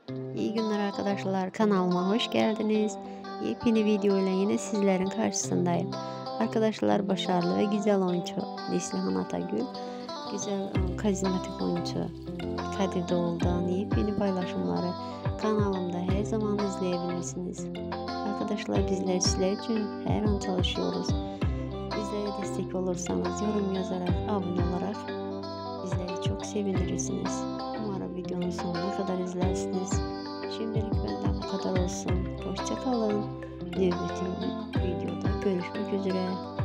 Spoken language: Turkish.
İyi günler arkadaşlar. Kanalıma hoş geldiniz. Yepyeni video ile yine sizlerin karşısındayım. Arkadaşlar, başarılı ve güzel oyuncu Neslihan Atagül, güzel karizmatik oyuncu Kadir Doğulu'dan yepyeni paylaşımları kanalımda her zaman izleyebilirsiniz. Arkadaşlar, bizler sizler için her an çalışıyoruz. Bizlere destek olursanız yorum yazarak, abone olarak bizleri çok sevindirirsiniz. Umarım videonun sonuna kadar izlersiniz. Şimdilik benden bu kadar olsun. Hoşça kalın. Nöbetin videoda görüşmek üzere.